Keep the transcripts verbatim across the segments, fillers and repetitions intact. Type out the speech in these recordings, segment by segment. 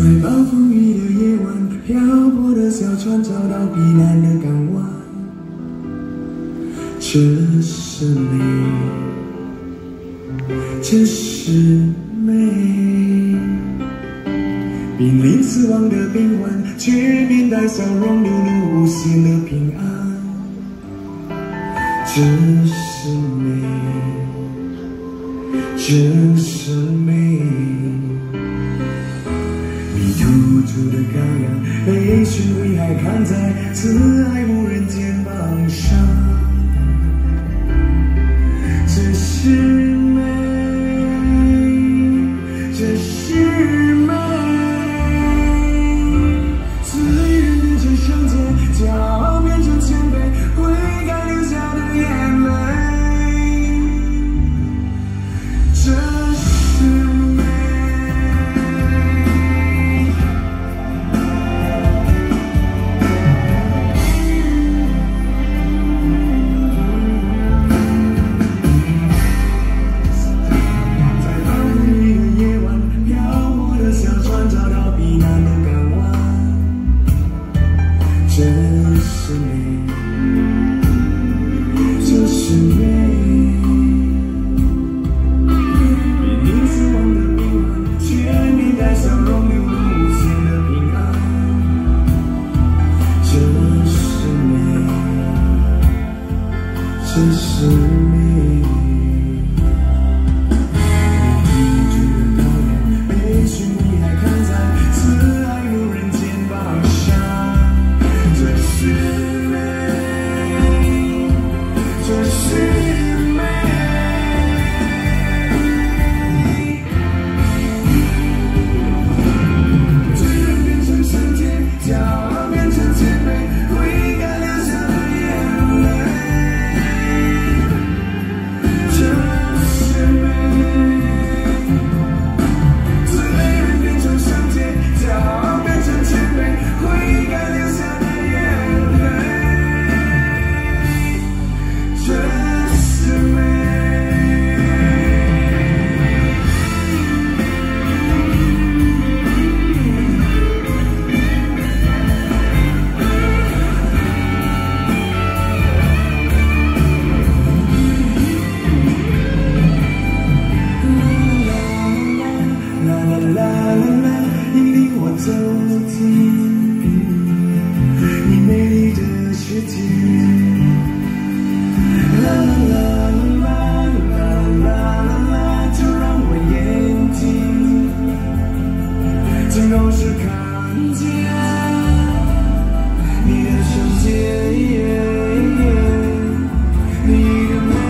暴风雨的夜晚，漂泊的小船找到避难的港湾。这是美，这是美。濒临死亡的病患，却面带笑容，流露无限的平安。这是美，这是美。 突出的羔羊，被寻危害扛在慈爱无人肩膀上。这是美，这是美。虽然变成圣洁，骄傲变成谦卑，悔改流下的眼泪。这是美。 这是美，这是美。濒临死亡的病患，却面带笑容，流露无限的平安。这是美，这是美。你突出的羔羊，被寻你还扛在慈爱无人肩膀上。 这是美，这是美。罪人变成圣洁，骄傲变成谦卑，悔改流下的眼泪。这是美。罪人变成圣洁，骄傲变成谦卑，悔改流下的。 引领我走进你美丽的世界。啦啦啦啦啦啦啦，就让我眼睛尽都是看见你的圣洁，你的美。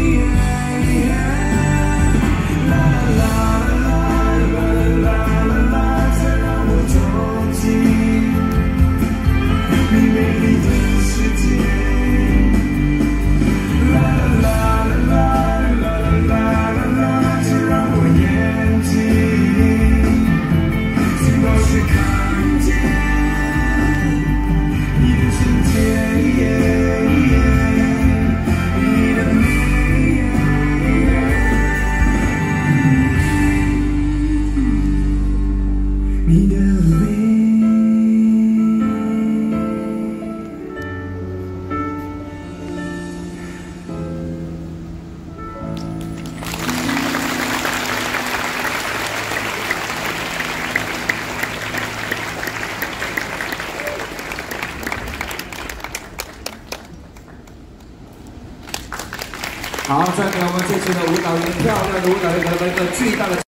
你的美。 好，再给我们这次的舞蹈员漂亮的舞蹈员，给他们一个巨大的。